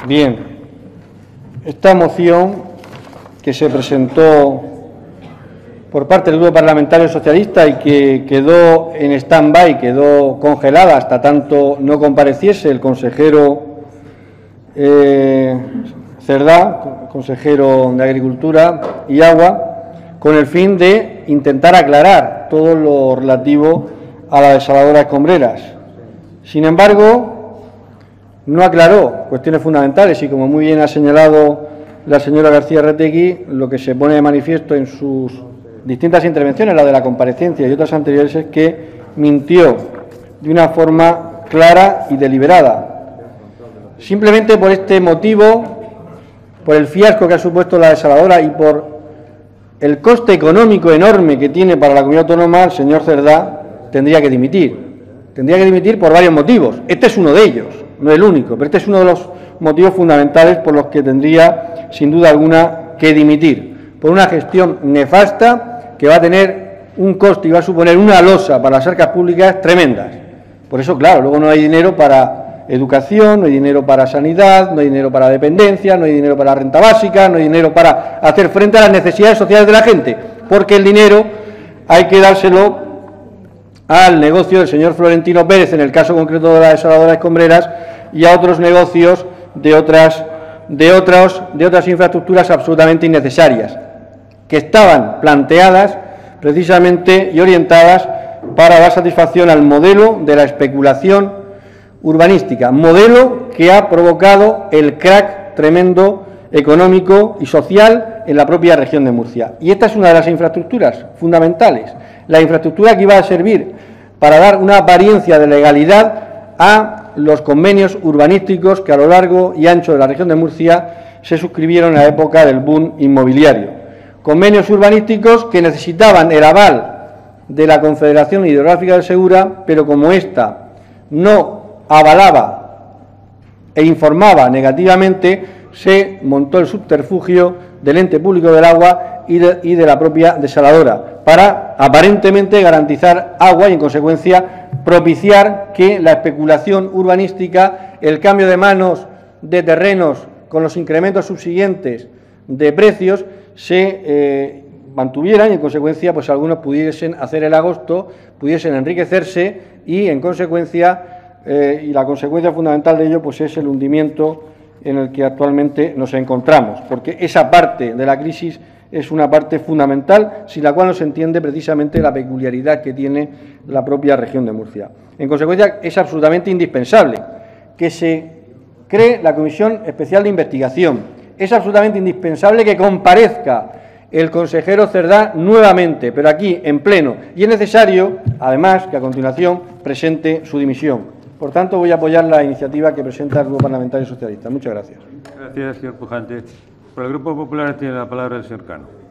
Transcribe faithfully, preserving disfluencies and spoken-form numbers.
Bien, esta moción que se presentó por parte del Grupo Parlamentario Socialista y que quedó en stand-by, quedó congelada hasta tanto no compareciese el consejero eh, Cerdá, consejero de Agricultura y Agua, con el fin de intentar aclarar todo lo relativo a la desaladora Escombreras. Sin embargo, no aclaró cuestiones fundamentales y, como muy bien ha señalado la señora García Retegui, lo que se pone de manifiesto en sus distintas intervenciones, la de la comparecencia y otras anteriores, es que mintió de una forma clara y deliberada. Simplemente por este motivo, por el fiasco que ha supuesto la desaladora y por el coste económico enorme que tiene para la comunidad autónoma, el señor Cerdá tendría que dimitir. Tendría que dimitir por varios motivos. Este es uno de ellos, no el único, pero este es uno de los motivos fundamentales por los que tendría, sin duda alguna, que dimitir. Por una gestión nefasta que va a tener un coste y va a suponer una losa para las arcas públicas tremendas. Por eso, claro, luego no hay dinero para educación, no hay dinero para sanidad, no hay dinero para dependencia, no hay dinero para renta básica, no hay dinero para hacer frente a las necesidades sociales de la gente, porque el dinero hay que dárselo al negocio del señor Florentino Pérez, en el caso concreto de la desaladora Escombreras, y a otros negocios de otras, de otros, de otras infraestructuras absolutamente innecesarias, que estaban planteadas precisamente y orientadas para dar satisfacción al modelo de la especulación urbanística, modelo que ha provocado el crack tremendo económico y social en la propia región de Murcia. Y esta es una de las infraestructuras fundamentales, la infraestructura que iba a servir para dar una apariencia de legalidad a los convenios urbanísticos que a lo largo y ancho de la región de Murcia se suscribieron en la época del boom inmobiliario. Convenios urbanísticos que necesitaban el aval de la Confederación Hidrográfica del Segura, pero como ésta no avalaba e informaba negativamente, se montó el subterfugio del ente público del agua y de, y de la propia desaladora, para aparentemente garantizar agua y, en consecuencia, propiciar que la especulación urbanística, el cambio de manos de terrenos con los incrementos subsiguientes de precios, se eh, mantuvieran y, en consecuencia, pues algunos pudiesen hacer el agosto, pudiesen enriquecerse y, en consecuencia, eh, y la consecuencia fundamental de ello pues es el hundimiento en el que actualmente nos encontramos, porque esa parte de la crisis es una parte fundamental, sin la cual no se entiende precisamente la peculiaridad que tiene la propia región de Murcia. En consecuencia, es absolutamente indispensable que se cree la Comisión Especial de Investigación. Es absolutamente indispensable que comparezca el consejero Cerdá nuevamente, pero aquí, en pleno. Y es necesario, además, que a continuación presente su dimisión. Por tanto, voy a apoyar la iniciativa que presenta el Grupo Parlamentario Socialista. Muchas gracias. Gracias, señor Pujante. Por el Grupo Popular tiene la palabra el señor Cano.